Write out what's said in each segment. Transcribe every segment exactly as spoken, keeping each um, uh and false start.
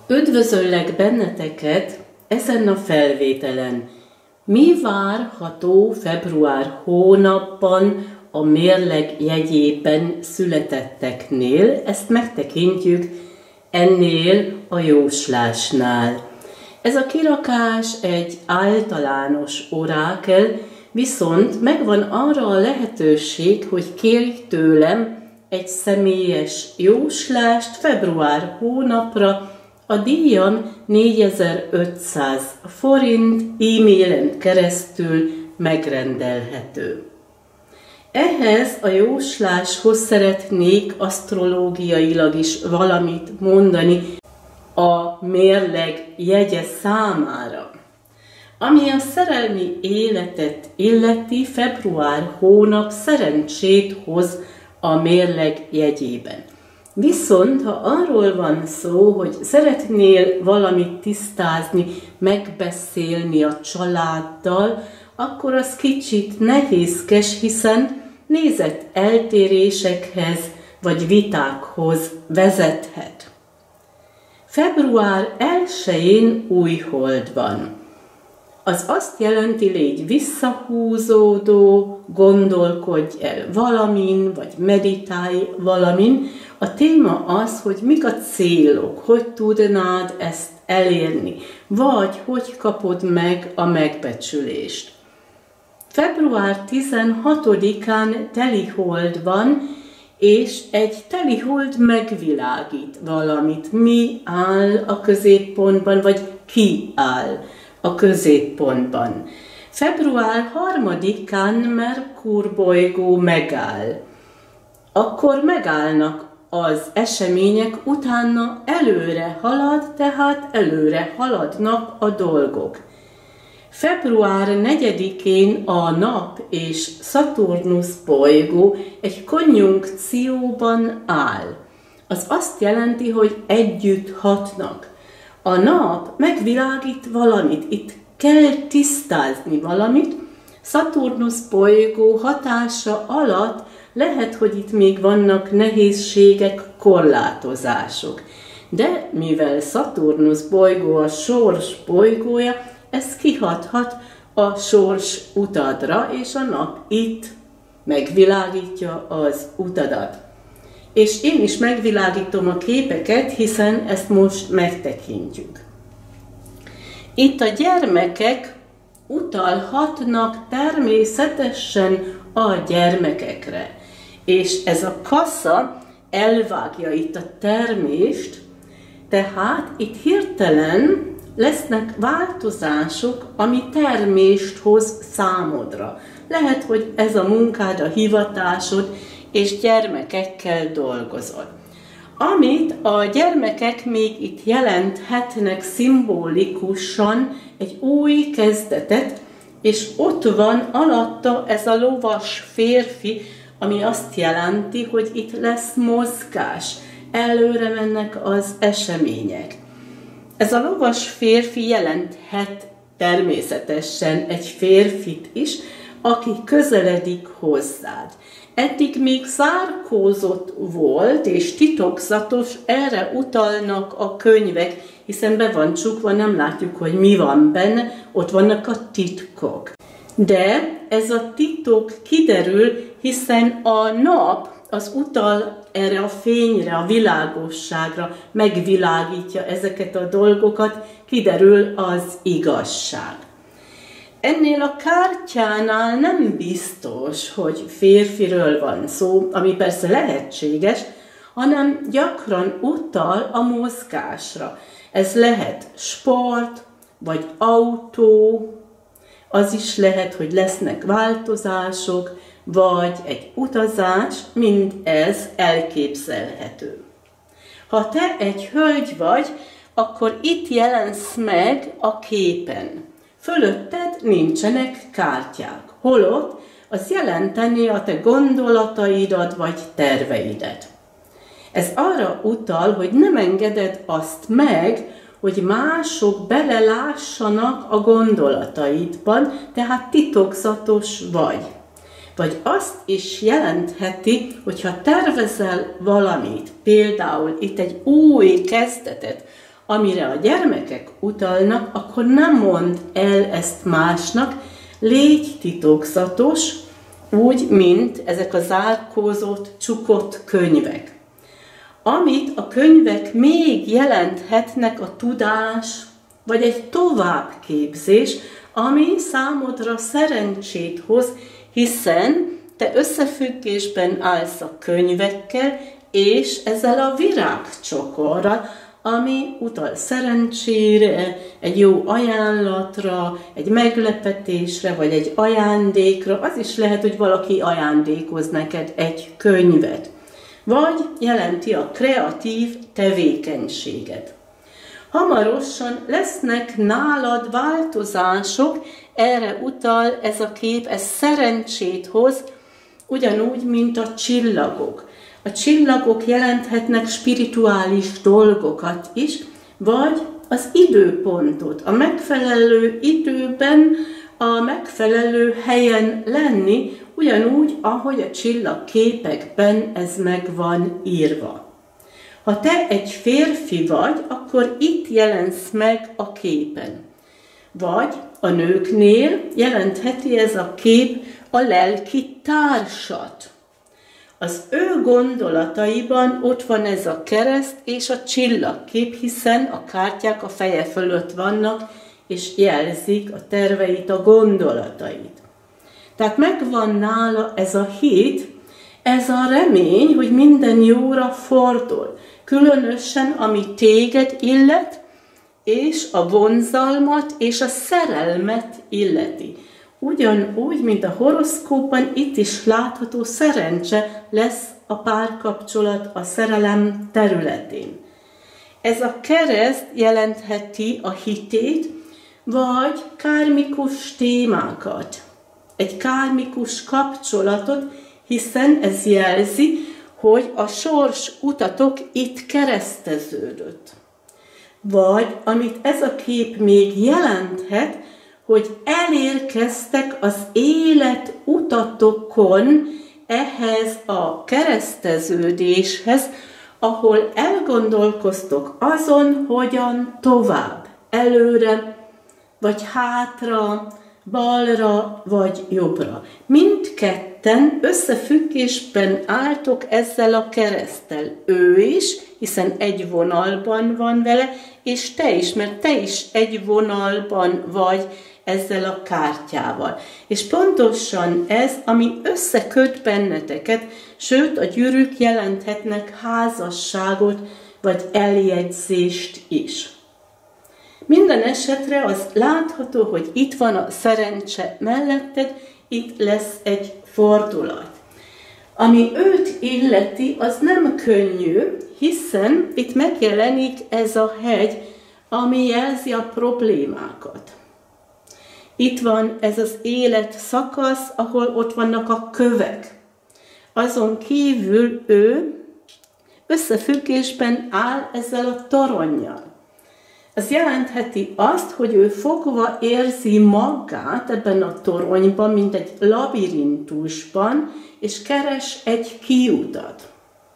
Üdvözöllek benneteket ezen a felvételen. Mi várható február hónapban a mérleg jegyében születetteknél? Ezt megtekintjük ennél a jóslásnál. Ez a kirakás egy általános orákel, viszont megvan arra a lehetőség, hogy kérj tőlem egy személyes jóslást február hónapra. A díjam négyezer-ötszáz forint, e-mailen keresztül megrendelhető. Ehhez a jósláshoz szeretnék asztrológiailag is valamit mondani a mérleg jegye számára. Ami a szerelmi életet illeti, február hónap szerencsét hoz a mérleg jegyében. Viszont, ha arról van szó, hogy szeretnél valamit tisztázni, megbeszélni a családdal, akkor az kicsit nehézkes, hiszen nézett eltérésekhez vagy vitákhoz vezethet. Február elsején új hold van. Az azt jelenti, légy visszahúzódó, gondolkodj el valamin, vagy meditálj valamin. A téma az, hogy mik a célok, hogy tudnád ezt elérni, vagy hogy kapod meg a megbecsülést. Február tizenhatodikán telihold van, és egy telihold megvilágít valamit. Mi áll a középpontban, vagy ki áll a középpontban. Február harmadikán Merkur bolygó megáll. Akkor megállnak az események, utána előre halad, tehát előre haladnak a dolgok. Február negyedikén a Nap és Szaturnusz bolygó egy konjunkcióban áll. Az azt jelenti, hogy együtt hatnak. A Nap megvilágít valamit, itt kell tisztázni valamit. Szaturnusz bolygó hatása alatt lehet, hogy itt még vannak nehézségek, korlátozások. De mivel Szaturnusz bolygó a sors bolygója, ez kihathat a sors utadra, és a Nap itt megvilágítja az utadat. És én is megvilágítom a képeket, hiszen ezt most megtekintjük. Itt a gyermekek utalhatnak természetesen a gyermekekre. És ez a kassa elvágja itt a termést, tehát itt hirtelen lesznek változások, ami termést hoz számodra. Lehet, hogy ez a munkád, a hivatásod, és gyermekekkel dolgozol. Amit a gyermekek még itt jelenthetnek szimbolikusan egy új kezdetet, és ott van alatta ez a lovas férfi, ami azt jelenti, hogy itt lesz mozgás, előre mennek az események. Ez a lovas férfi jelenthet természetesen egy férfit is, aki közeledik hozzád. Eddig még zárkózott volt és titokzatos, erre utalnak a könyvek, hiszen be van csukva, nem látjuk, hogy mi van benne, ott vannak a titkok. De ez a titok kiderül, hiszen a nap az utal erre a fényre, a világosságra, megvilágítja ezeket a dolgokat, kiderül az igazság. Ennél a kártyánál nem biztos, hogy férfiről van szó, ami persze lehetséges, hanem gyakran utal a mozgásra. Ez lehet sport, vagy autó, az is lehet, hogy lesznek változások, vagy egy utazás, mind ez elképzelhető. Ha te egy hölgy vagy, akkor itt jelensz meg a képen. Fölötted nincsenek kártyák, holott az jelenteni a te gondolataidat vagy terveidet. Ez arra utal, hogy nem engeded azt meg, hogy mások belelássanak a gondolataidban, tehát titokzatos vagy. Vagy azt is jelentheti, hogyha tervezel valamit, például itt egy új kezdetet, amire a gyermekek utalnak, akkor nem mondd el ezt másnak, légy titokzatos, úgy, mint ezek a zárkózott, csukott könyvek. Amit a könyvek még jelenthetnek a tudás, vagy egy továbbképzés, ami számodra szerencsét hoz, hiszen te összefüggésben állsz a könyvekkel, és ezzel a virágcsokorral, ami utal szerencsére, egy jó ajánlatra, egy meglepetésre, vagy egy ajándékra. Az is lehet, hogy valaki ajándékoz neked egy könyvet. Vagy jelenti a kreatív tevékenységet. Hamarosan lesznek nálad változások, erre utal ez a kép, ez szerencsét hoz, ugyanúgy, mint a csillagok. A csillagok jelenthetnek spirituális dolgokat is, vagy az időpontot, a megfelelő időben, a megfelelő helyen lenni, ugyanúgy, ahogy a csillagképekben ez meg van írva. Ha te egy férfi vagy, akkor itt jelensz meg a képen. Vagy a nőknél jelentheti ez a kép a lelki társat. Az ő gondolataiban ott van ez a kereszt és a csillagkép, hiszen a kártyák a feje fölött vannak, és jelzik a terveit, a gondolatait. Tehát megvan nála ez a hit, ez a remény, hogy minden jóra fordul. Különösen, ami téged illet, és a vonzalmat és a szerelmet illeti. Ugyanúgy, mint a horoszkópban, itt is látható szerencse lesz a párkapcsolat a szerelem területén. Ez a kereszt jelentheti a hitét, vagy kármikus témákat, egy kármikus kapcsolatot, hiszen ez jelzi, hogy a sors utatok itt kereszteződött. Vagy, amit ez a kép még jelenthet, hogy elérkeztek az élet utatokon ehhez a kereszteződéshez, ahol elgondolkoztok azon, hogyan tovább, előre, vagy hátra, balra, vagy jobbra. Mindketten összefüggésben álltok ezzel a kereszttel. Ő is, hiszen egy vonalban van vele, és te is, mert te is egy vonalban vagy ezzel a kártyával. És pontosan ez, ami összeköt benneteket, sőt a gyűrűk jelenthetnek házasságot, vagy eljegyzést is. Minden esetre az látható, hogy itt van a szerencse melletted, itt lesz egy fordulat. Ami őt illeti, az nem könnyű, hiszen itt megjelenik ez a hegy, ami jelzi a problémákat. Itt van ez az élet szakasz, ahol ott vannak a kövek. Azon kívül ő összefüggésben áll ezzel a toronnyal. Ez jelentheti azt, hogy ő fogva érzi magát ebben a toronyban, mint egy labirintusban, és keres egy kiutat.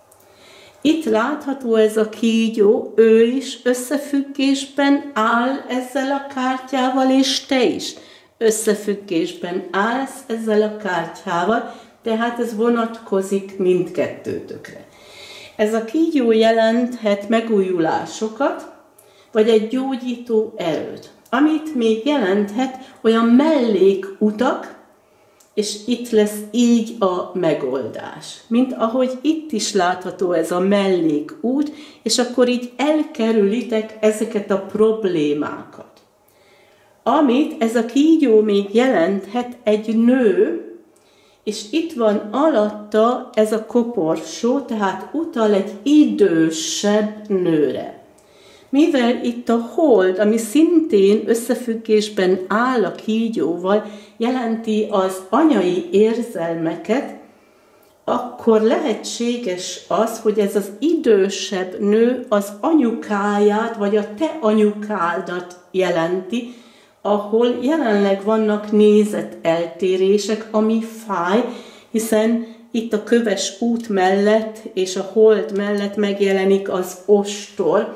Itt látható ez a kígyó, ő is összefüggésben áll ezzel a kártyával, és te is összefüggésben állsz ezzel a kártyával, tehát ez vonatkozik mindkettőtökre. Ez a kígyó jelenthet megújulásokat, vagy egy gyógyító erőt, amit még jelenthet olyan mellékutak, és itt lesz így a megoldás. Mint ahogy itt is látható ez a mellékút, és akkor így elkerülitek ezeket a problémákat. Amit ez a kígyó még jelenthet egy nő, és itt van alatta ez a koporsó, tehát utal egy idősebb nőre. Mivel itt a hold, ami szintén összefüggésben áll a kígyóval, jelenti az anyai érzelmeket, akkor lehetséges az, hogy ez az idősebb nő az anyukáját, vagy a te anyukádat jelenti, ahol jelenleg vannak nézeteltérések, ami fáj, hiszen itt a köves út mellett és a hold mellett megjelenik az ostor,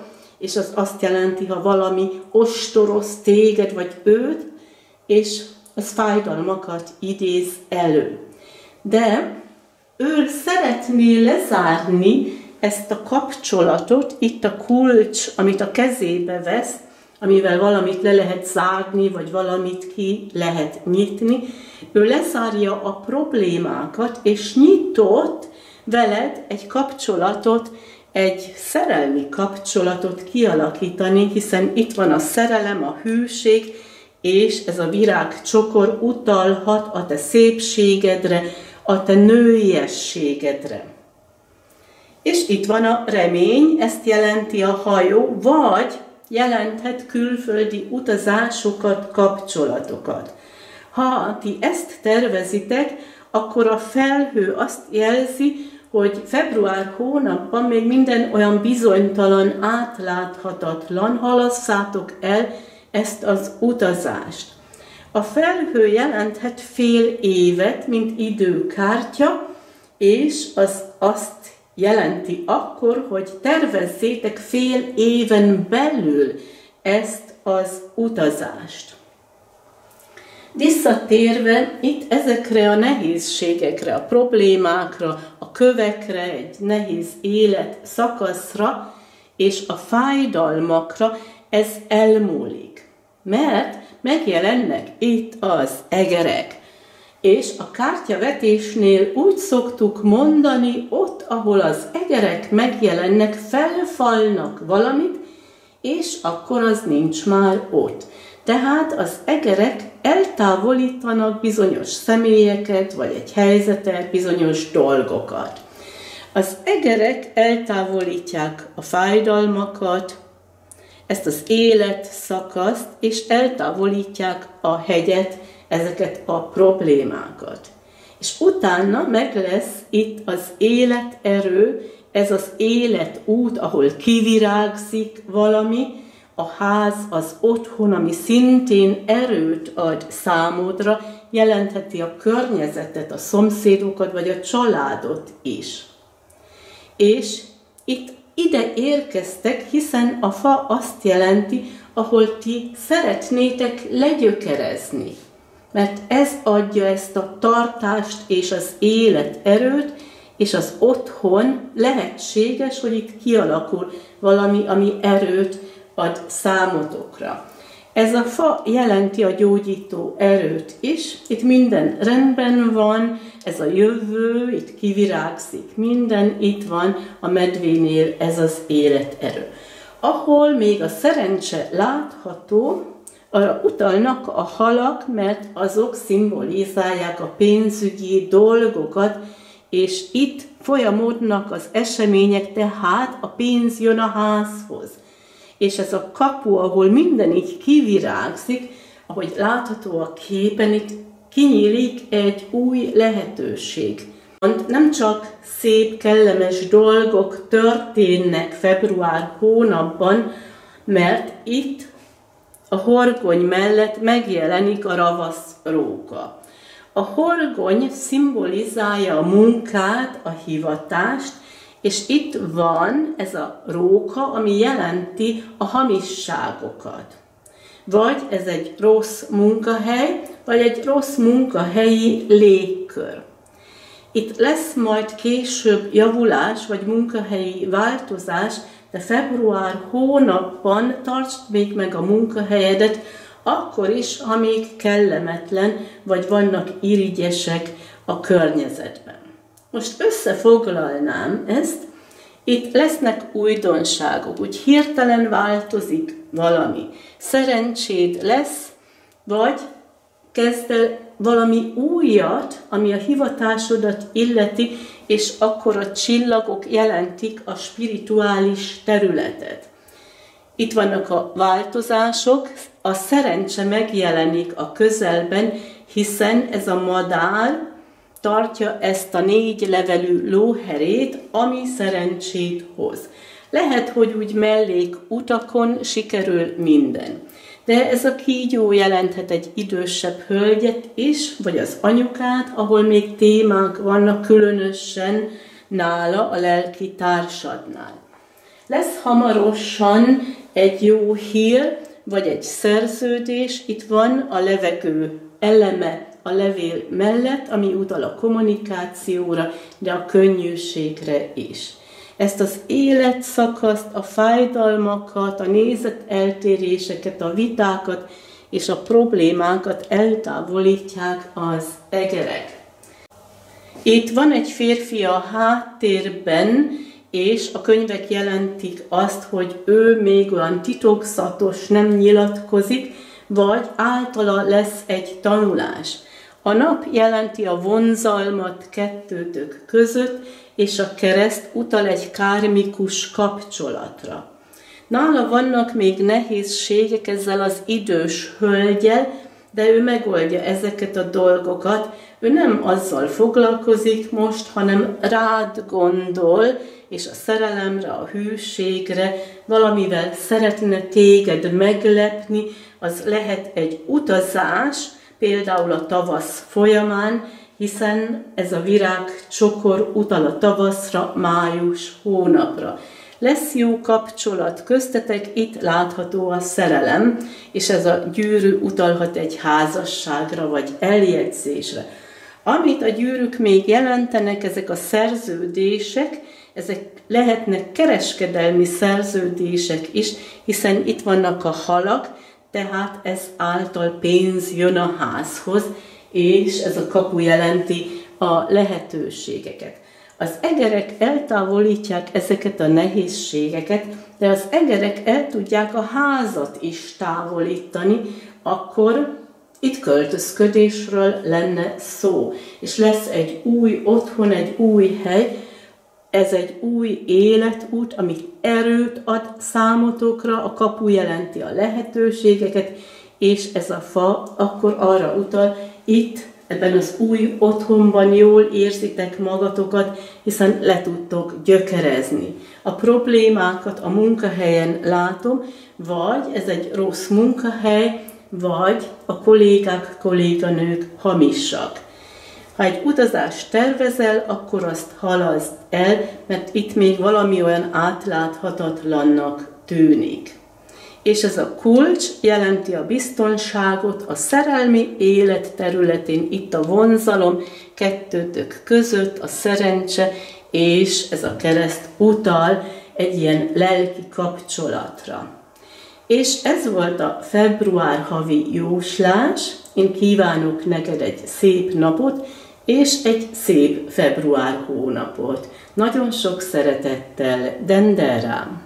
és az azt jelenti, ha valami ostoroz téged vagy őt, és az fájdalmakat idéz elő. De ő szeretné lezárni ezt a kapcsolatot, itt a kulcs, amit a kezébe vesz, amivel valamit le lehet zárni, vagy valamit ki lehet nyitni. Ő lezárja a problémákat, és nyitott veled egy kapcsolatot, egy szerelmi kapcsolatot kialakítani, hiszen itt van a szerelem, a hűség, és ez a virágcsokor utalhat a te szépségedre, a te nőiességedre. És itt van a remény, ezt jelenti a hajó, vagy jelenthet külföldi utazásokat, kapcsolatokat. Ha ti ezt tervezitek, akkor a felhő azt jelzi, hogy február hónapban még minden olyan bizonytalan, átláthatatlan, halasszátok el ezt az utazást. A felhő jelenthet fél évet, mint időkártya, és az azt jelenti akkor, hogy tervezzétek fél éven belül ezt az utazást. Visszatérve itt ezekre a nehézségekre, a problémákra, a kövekre, egy nehéz élet szakaszra és a fájdalmakra, ez elmúlik. Mert megjelennek itt az egerek. És a kártyavetésnél úgy szoktuk mondani, ott, ahol az egerek megjelennek, felfalnak valamit, és akkor az nincs már ott. Tehát az egerek eltávolítanak bizonyos személyeket, vagy egy helyzetet, bizonyos dolgokat. Az egerek eltávolítják a fájdalmakat, ezt az életszakaszt, és eltávolítják a hegyet, ezeket a problémákat. És utána meg lesz itt az életerő, ez az életút, ahol kivirágzik valami, a ház, az otthon, ami szintén erőt ad számodra, jelentheti a környezetet, a szomszédokat, vagy a családot is. És itt ide érkeztek, hiszen a fa azt jelenti, ahol ti szeretnétek legyökerezni. Mert ez adja ezt a tartást és az életerőt, és az otthon lehetséges, hogy itt kialakul valami, ami erőt ad számotokra. Ez a fa jelenti a gyógyító erőt is. Itt minden rendben van, ez a jövő, itt kivirágzik minden, itt van a medvénél ez az életerő. Ahol még a szerencse látható, arra utalnak a halak, mert azok szimbolizálják a pénzügyi dolgokat, és itt folyamodnak az események, tehát a pénz jön a házhoz. És ez a kapu, ahol minden így kivirágzik, ahogy látható a képen, itt kinyílik egy új lehetőség. Nem csak szép, kellemes dolgok történnek február hónapban, mert itt a horgony mellett megjelenik a ravasz róka. A horgony szimbolizálja a munkát, a hivatást, és itt van ez a róka, ami jelenti a hamisságokat. Vagy ez egy rossz munkahely, vagy egy rossz munkahelyi légkör. Itt lesz majd később javulás, vagy munkahelyi változás, de február hónapban tartsd még meg a munkahelyedet, akkor is, ha még kellemetlen, vagy vannak irigyesek a környezetben. Most összefoglalnám ezt, itt lesznek újdonságok, úgy hirtelen változik valami. Szerencséd lesz, vagy kezd el valami újat, ami a hivatásodat illeti, és akkor a csillagok jelentik a spirituális területet. Itt vannak a változások, a szerencse megjelenik a közelben, hiszen ez a madár tartja ezt a négy levelű lóherét, ami szerencsét hoz. Lehet, hogy úgy mellék utakon sikerül minden. De ez a kígyó jelenthet egy idősebb hölgyet is, vagy az anyukát, ahol még témák vannak különösen nála, a lelki társadnál. Lesz hamarosan egy jó hír, vagy egy szerződés, itt van a levegő eleme a levél mellett, ami utal a kommunikációra, de a könnyűségre is. Ezt az életszakaszt, a fájdalmakat, a nézeteltéréseket, a vitákat és a problémákat eltávolítják az egerek. Itt van egy férfi a háttérben, és a könyvek jelentik azt, hogy ő még olyan titokzatos, nem nyilatkozik, vagy általa lesz egy tanulás. A nap jelenti a vonzalmat kettőtök között, és a kereszt utal egy kármikus kapcsolatra. Nála vannak még nehézségek ezzel az idős hölgyel, de ő megoldja ezeket a dolgokat. Ő nem azzal foglalkozik most, hanem rád gondol, és a szerelemre, a hűségre, valamivel szeretne téged meglepni, az lehet egy utazás, például a tavasz folyamán, hiszen ez a virágcsokor utal a tavaszra, május hónapra. Lesz jó kapcsolat köztetek, itt látható a szerelem, és ez a gyűrű utalhat egy házasságra vagy eljegyzésre. Amit a gyűrűk még jelentenek, ezek a szerződések, ezek lehetnek kereskedelmi szerződések is, hiszen itt vannak a halak, tehát ez által pénz jön a házhoz, és ez a kapu jelenti a lehetőségeket. Az egerek eltávolítják ezeket a nehézségeket, de az egerek el tudják a házat is távolítani, akkor itt költözködésről lenne szó, és lesz egy új otthon, egy új hely, ez egy új életút, ami erőt ad számotokra, a kapu jelenti a lehetőségeket, és ez a fa akkor arra utal, itt ebben az új otthonban jól érzitek magatokat, hiszen le tudtok gyökerezni. A problémákat a munkahelyen látom, vagy ez egy rossz munkahely, vagy a kollégák, kolléganők hamisak. Ha egy utazást tervezel, akkor azt halaszd el, mert itt még valami olyan átláthatatlannak tűnik. És ez a kulcs jelenti a biztonságot a szerelmi élet területén, itt a vonzalom kettőtök között, a szerencse, és ez a kereszt utal egy ilyen lelki kapcsolatra. És ez volt a február havi jóslás. Én kívánok neked egy szép napot, és egy szép február hónapot. Nagyon sok szeretettel, Denderám!